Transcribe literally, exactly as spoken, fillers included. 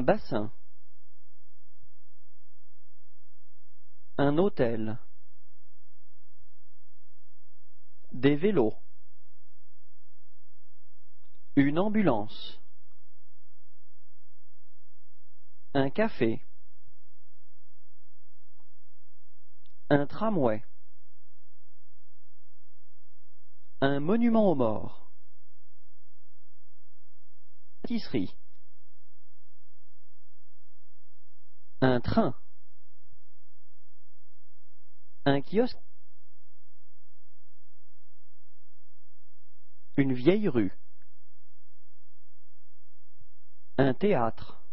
bassin. Un hôtel. Des vélos. Une ambulance. Un café. Un tramway. Un monument aux morts. Pâtisserie. Un train. Un kiosque. Une vieille rue. Un théâtre.